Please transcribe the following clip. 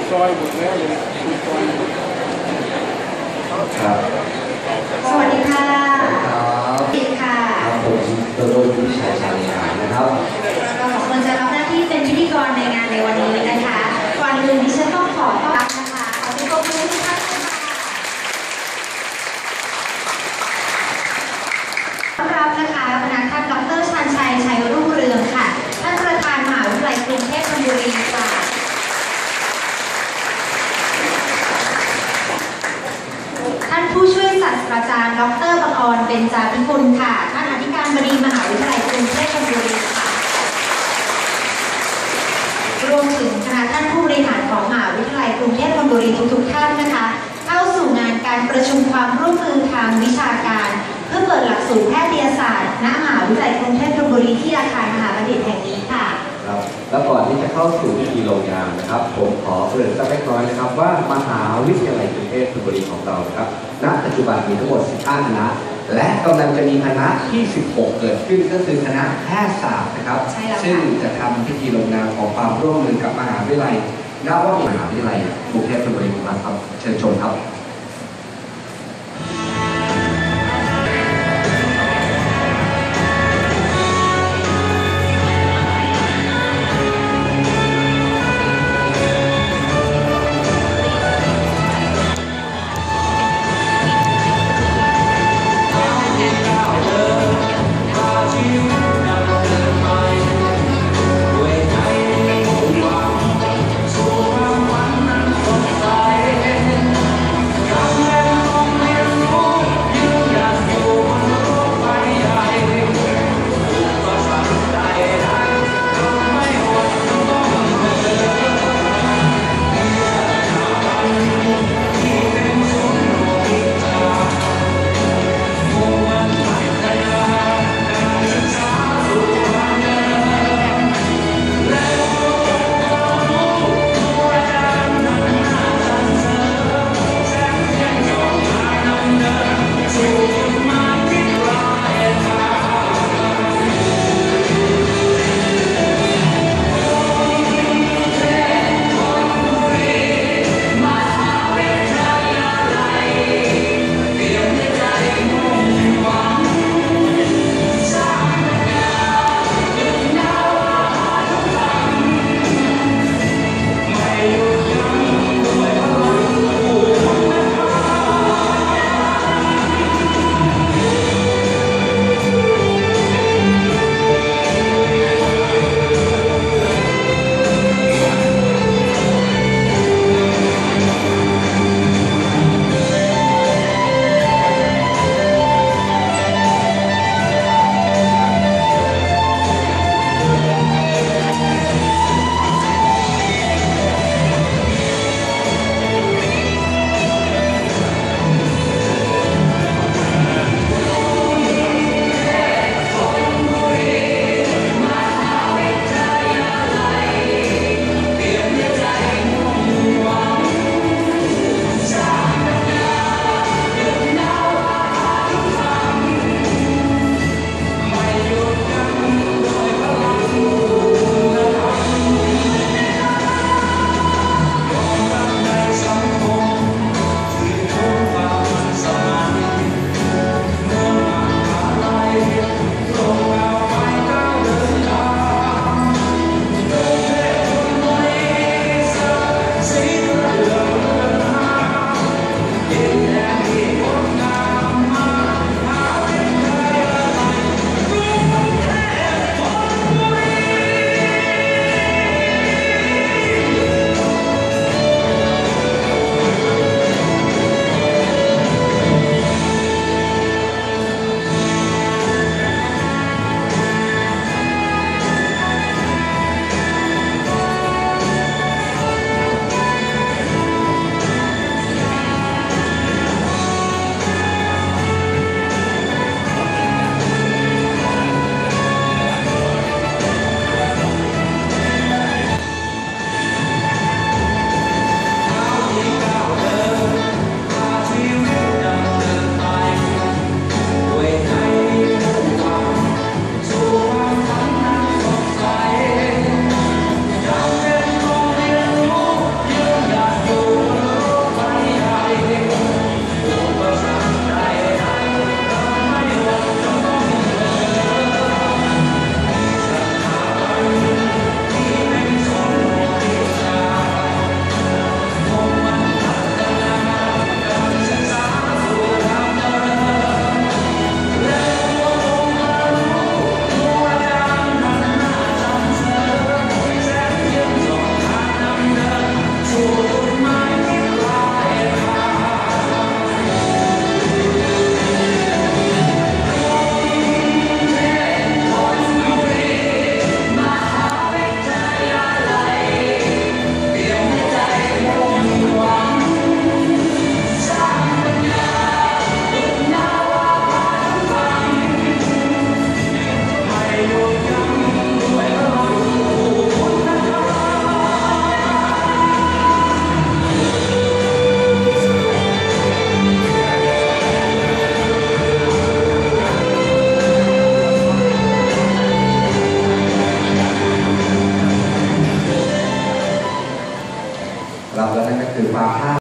ซอยหมดแล้วเลยสุดซอยครับสวัสดีค่ะครับสวัสดีค่ะครับผมโดโดวิชัยชาญหานะครับเราสองคนจะรับหน้าที่เป็นพิธีกรในงานในวันนี้นะคะก่อนอื่นดิฉันต้องขอต้อนรับนะคะขอเป็นตัวผู้ทุกท่านค่ะต้อนรับนะคะคณะท่านดร.ชันชัย ชัยรุ่งเรืองค่ะท่านประธานมหาวิทยาลัยกรุงเทพธนบุรีค่ะท่านผู้ช่วยศาสตราจารย์ดร.บังออนเบญจาภิกุลค่ะท่านอธิการบดีมหาวิทยาลัยกรุงเทพธนบุรีค่ะรวมถึงคณะท่านผู้บริหารของมหาวิทยาลัยกรุงเทพธนบุรีทุกท่านนะคะเข้าสู่งานการประชุมความร่วมมือทางวิชาการเพื่อเปิดหลักสูตรแพทยศาสตร์ณมหาวิทยาลัยกรุงเทพธนบุรีที่อาคารมหาบัณฑิตแห่งนี้ค่ะครับแล้วก่อนที่จะเข้าสู่พิธีลงนามนะครับผมขอเกริ่นสักเล็กน้อยนะครับว่ามหาวิทยาลัยกรุงเทพธนบุรีของเราครับณปัจจุบันมีทั้งหมด15คณะและกำลังจะมีคณะที่16เกิดขึ้นก็คือคณะแพทยศาสตร์นะครับซึ่งจะทำพิธีลงนามของความร่วมมือกับมหาวิทยาลัยณวมินทร์มหาวิทยาลัยกรุงเทพธนบุรีของเราครับเชิญชมครับ